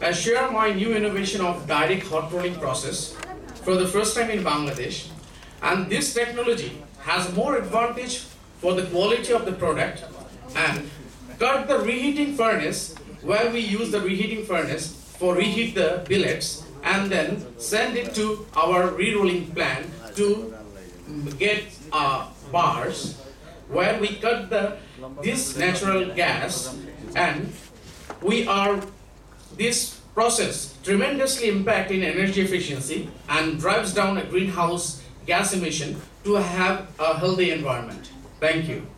share my new innovation of direct hot rolling process for the first time in Bangladesh. And this technology has more advantage for the quality of the product and cut the reheating furnace, where we use the reheating furnace for reheat the billets and then send it to our re-rolling plant to get bars, where we cut this natural gas, and this process tremendously impact in energy efficiency and drives down a greenhouse gas emission to have a healthy environment. Thank you.